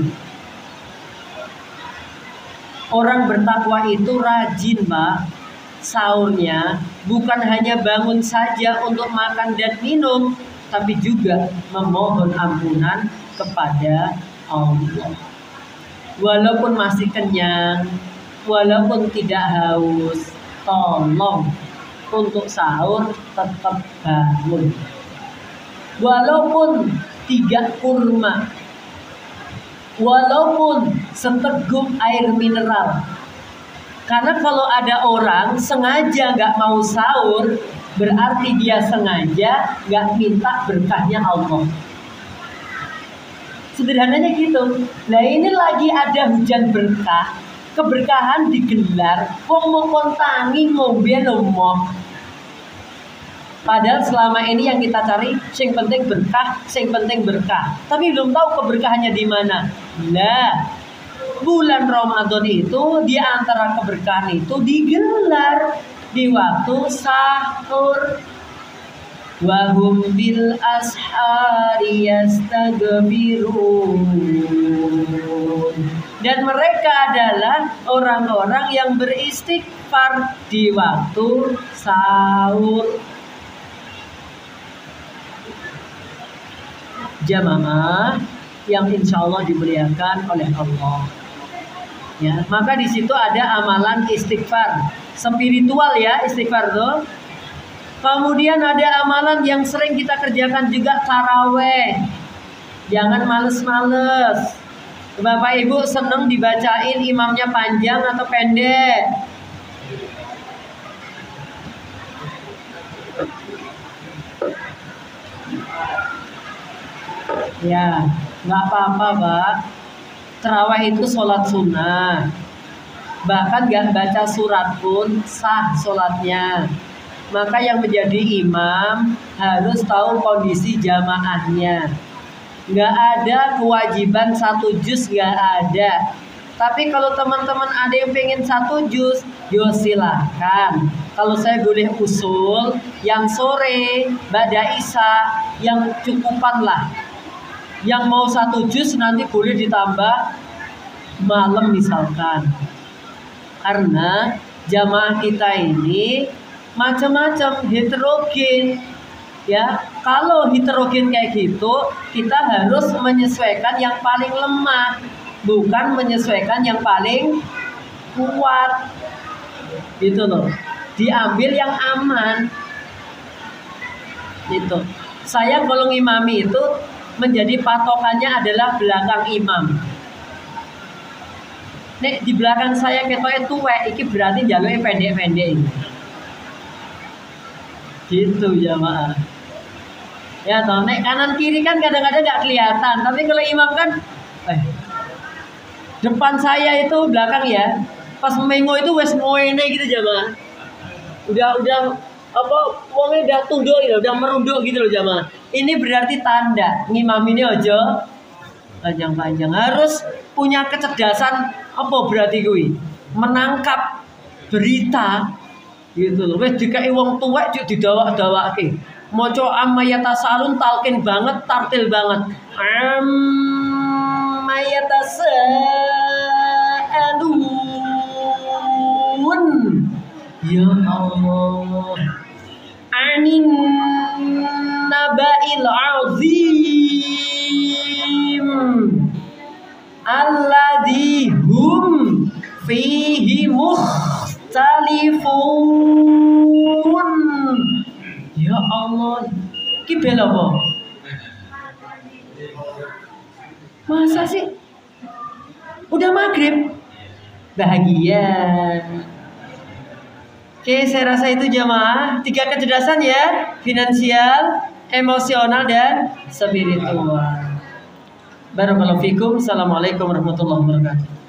Orang bertakwa itu rajin, Pak, sahurnya. Bukan hanya bangun saja untuk makan dan minum, tapi juga memohon ampunan kepada Allah. Walaupun masih kenyang, walaupun tidak haus, tolong untuk sahur tetap bangun. Walaupun 3 kurma, walaupun seteguk air mineral. Karena kalau ada orang sengaja gak mau sahur, berarti dia sengaja gak minta berkahnya Allah. Sederhananya gitu. Nah ini lagi ada hujan berkah, keberkahan digelar, kok mau kontangi ngombe lomoh. Padahal selama ini yang kita cari, sing penting berkah, sing penting berkah. Tapi belum tahu keberkahannya di mana. Nah, bulan Ramadan itu di antara keberkahan itu digelar di waktu sahur. Wahum bil ashari yastaghfirun. Dan mereka adalah orang-orang yang beristighfar di waktu sahur. Jamaah yang insya Allah dimuliakan oleh Allah. Ya, maka di situ ada amalan istighfar spiritual ya, istighfar tuh. Kemudian ada amalan yang sering kita kerjakan juga, taraweh. Jangan males-males. Bapak Ibu seneng dibacain imamnya panjang atau pendek? Ya, nggak apa-apa, Pak. Terawih itu sholat sunnah. Bahkan nggak baca surat pun sah sholatnya. Maka yang menjadi imam harus tahu kondisi jamaahnya. Nggak ada kewajiban satu juz, nggak ada. Tapi kalau teman-teman ada yang pengen satu juz, yo silahkan. Kalau saya boleh usul, yang sore, ba'da isya, yang cukupan lah. Yang mau satu juz nanti boleh ditambah malam misalkan. Karena jamaah kita ini macam-macam, heterogen. Ya, kalau heterogen kayak gitu, kita harus menyesuaikan yang paling lemah, bukan menyesuaikan yang paling kuat. Gitu loh. Diambil yang aman. Gitu. Saya kalau ngimami itu menjadi patokannya adalah belakang imam. Nek di belakang saya ketoke tuwek, iki berarti jaluke pendek-pendek. Gitu jamaah. Ya toh, nek kanan kiri kan kadang-kadang nggak kelihatan, tapi kalau imam kan depan saya itu belakang ya. Pas mengo itu wes ngoene gitu jamaah. Udah apa wongnya udah tunduk gitu, udah merunduk gitu loh jamaah. Ini berarti tanda ngimam ini ojo panjang-panjang. Harus punya kecerdasan apa berarti kuwi? Menangkap berita gitu loh. Wes dikai wong tuwek juk didawak-dawake. Maca ammayatasalun talqin banget, tartil banget. Ammayatasalun. Ya Allah. Anin naba'il azim. Alladzi hum fihi mukhtalifun. Ya Allah, ki bel apa? Masa sih? Udah maghrib? Bahagia. Oke, saya rasa itu jamaah. 3 kecerdasan ya, finansial, emosional, dan spiritual. Barakallahu fikum. Assalamualaikum warahmatullahi wabarakatuh.